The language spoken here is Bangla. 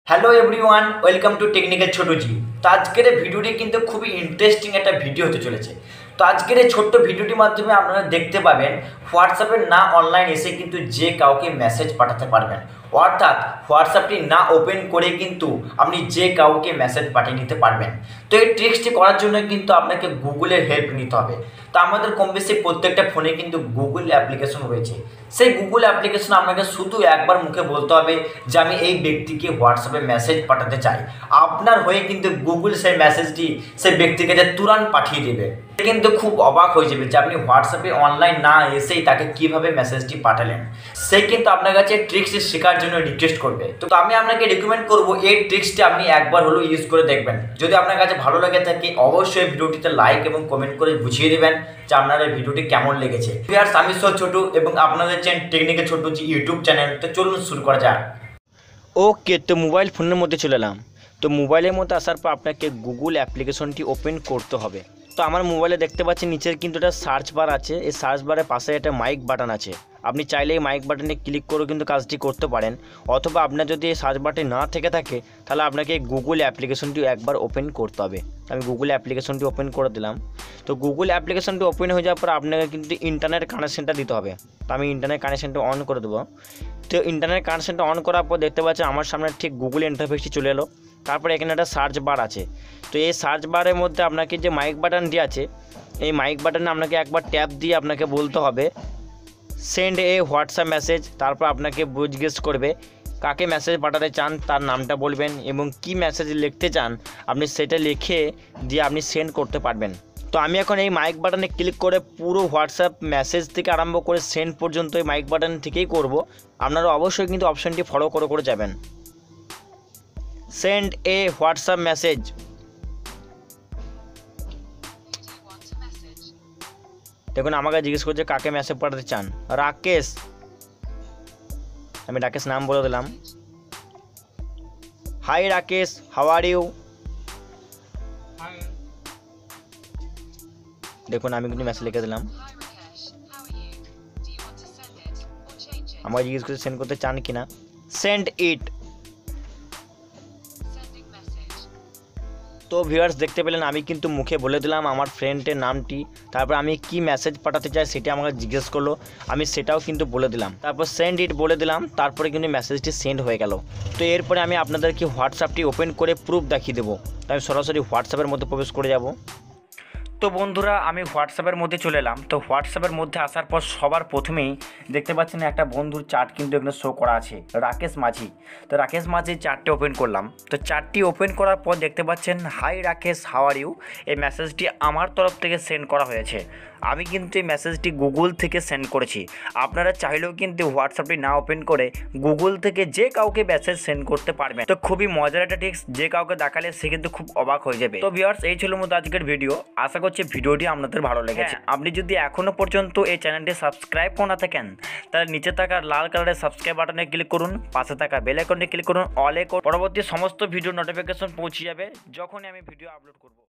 Hello everyone, welcome to technical Choto ji. তো আজকের এই ভিডিওটি কিন্তু খুবই ইন্টারেস্টিং একটা ভিডিও হতে চলেছে। তো আজকের এই ছোট্ট ভিডিওটির মাধ্যমে আপনারা দেখতে পাবেন হোয়াটসঅ্যাপের না অনলাইন এসে কিন্তু যে কাউকে মেসেজ পাঠাতে পারবেন, অর্থাৎ হোয়াটসঅ্যাপটি না ওপেন করে কিন্তু আপনি যে কাউকে মেসেজ পাঠিয়ে নিতে পারবেন। তো এই ট্রিক্সটি করার জন্য কিন্তু আপনাকে গুগলের হেল্প নিতে হবে। তো আমাদের কম বেশি প্রত্যেকটা ফোনে কিন্তু গুগল অ্যাপ্লিকেশন রয়েছে। সেই গুগল অ্যাপ্লিকেশন আপনাকে শুধু একবার মুখে বলতে হবে যে আমি এই ব্যক্তিকে হোয়াটসঅ্যাপে মেসেজ পাঠাতে চাই, আপনার হয়ে কিন্তু গুগল সেই মেসেজটি সেই ব্যক্তিকে যে তুরন্ত পাঠিয়ে দেবে। কিন্তু খুব অবাক হয়ে যাবে যে আপনি হোয়াটসঅ্যাপে অনলাইন না এসেই তাকে কিভাবে মেসেজটি পাঠালেন। সে কিন্তু আপনার কাছে ট্রিক্সটি শেখার জন্য রিকোয়েস্ট করবে। তো আমি আপনাকে রেকমেন্ড করবো এই ট্রিক্সটি আপনি একবার হলেও ইউজ করে দেখবেন। যদি আপনার কাছে ভালো লাগে থাকে অবশ্যই ভিডিওটিতে লাইক এবং কমেন্ট করে বুঝিয়ে দেবেন যে আপনার এই ভিডিওটি কেমন লেগেছে। আমি ছোটু এবং আপনাদের টেকনিক্যাল ছোটু যে ইউটিউব চ্যানেল। তো চলুন শুরু করা যাক। ওকে, তো মোবাইল ফোনের মধ্যে চলে এলাম। তো মোবাইলের মধ্যে আসার পর আপনাকে গুগল অ্যাপ্লিকেশনটি ওপেন করতে হবে। তো আমার মোবাইলে দেখতে পাচ্ছেন নিচের কিন্তু একটা সার্চ বার আছে। এই সার্চ বারের পাশে একটা মাইক বাটন আছে। আপনি চাইলে এই মাইক বাটনে ক্লিক করে কিন্তু কাজটি করতে পারেন, অথবা আপনার যদি এই সার্চ বারটি না থেকে থাকে তাহলে আপনাকে গুগল অ্যাপ্লিকেশনটি একবার ওপেন করতে হবে। আমি গুগল অ্যাপ্লিকেশনটি ওপেন করে দিলাম। তো গুগল অ্যাপ্লিকেশনটি ওপেন হয়ে যাওয়ার পর আপনাকে কিন্তু ইন্টারনেট কানেকশনটা দিতে হবে। তো আমি ইন্টারনেট কানেকশনটা অন করে দেবো। তো ইন্টারনেট কানেকশনটা অন করার পর দেখতে পাচ্ছেন আমার সামনে ঠিক গুগল ইন্টারফেসটি চলে এলো। তারপরে এখানে একটা সার্চ বার আছে। তো এই সার্চ বারের মধ্যে আপনাকে যে মাইক বাটনটি আছে, এই মাইক বাটনে আপনাকে একবার ট্যাপ দিয়ে আপনাকে বলতে হবে সেন্ড এ হোয়াটসঅ্যাপ মেসেজ। তারপর আপনাকে জিজ্ঞেস করবে কাকে মেসেজ পাঠাতে চান, তার নামটা বলবেন এবং কি মেসেজ লিখতে চান আপনি সেটা লিখে দিয়ে আপনি সেন্ড করতে পারবেন। তো আমি এখন এই মাইক বাটনে ক্লিক করে পুরো হোয়াটসঅ্যাপ মেসেজ থেকে আরম্ভ করে সেন্ড পর্যন্ত এই মাইক বাটন থেকেই করব। আপনারা অবশ্যই কিন্তু অপশনটি ফলো করে যাবেন। Send a WhatsApp message. দেখুন আমাকে জিজ্ঞেস করছে কাকে মেসেজ পাঠাতে চান। রাকেশ, আমি রাকেশ নাম বলে দিলাম। Hi Rakesh, how are you. দেখুন আমি কিন্তু মেসেজ লিখে দিলাম। আমাকে জিজ্ঞেস করছে সেন্ড করতে চান কিনা। Send it. তো ভিউয়ার্স দেখতে পেলেন আমি কিন্তু মুখে বলে দিলাম আমার ফ্রেন্ডের নামটি, তারপর আমি কি মেসেজ পাঠাতে চাই সেটা আমাকে জিজ্ঞেস করলো, আমি সেটাও কিন্তু বলে দিলাম। তারপর সেন্ড ইট বলে দিলাম, তারপরে কিন্তু মেসেজটি সেন্ড হয়ে গেল। তো এরপরে আমি আপনাদেরকে হোয়াটসঅ্যাপটি ওপেন করে প্রুফ দেখিয়ে দেবো। তো আমি সরাসরি হোয়াটসঅ্যাপের মধ্যে প্রবেশ করে যাব। তো বন্ধুরা আমি হোয়াটসঅ্যাপের মধ্যে চলে এলাম। তো হোয়াটসঅ্যাপের মধ্যে আসার পর সবার প্রথমেই দেখতে পাচ্ছেন একটা বন্ধুর চার্ট কিন্তু এখানে শো করা আছে, রাকেশ মাঝি। তো রাকেশ মাঝির চার্টটি ওপেন করলাম। তো চার্টটি ওপেন করার পর দেখতে পাচ্ছেন hi Rakesh, how are you. এই মেসেজটি আমার তরফ থেকে সেন্ড করা হয়েছে। আমি কিন্তু এই মেসেজটি গুগল থেকে সেন্ড করেছি। আপনারা চাইলেও কিন্তু হোয়াটসঅ্যাপটি না ওপেন করে গুগল থেকে যে কাউকে মেসেজ সেন্ড করতে পারবেন। তো খুবই মজার একটা টিপস, যে কাউকে দেখালে সে কিন্তু খুব অবাক হয়ে যাবে। তো ভিউয়ার্স এই ছিল মতো আজকের ভিডিও। আশা করছি ভিডিওটি আপনাদের ভালো লেগেছে। আপনি যদি এখনও পর্যন্ত এই চ্যানেলটি সাবস্ক্রাইব করে না থাকেন তাহলে নিচে থাকা লাল কালারের সাবস্ক্রাইব বাটনে ক্লিক করুন, পাশে থাকা বেল আইকনে ক্লিক করুন, অলে পরবর্তী সমস্ত ভিডিও নোটিফিকেশন পৌঁছে যাবে যখনই আমি ভিডিও আপলোড করব।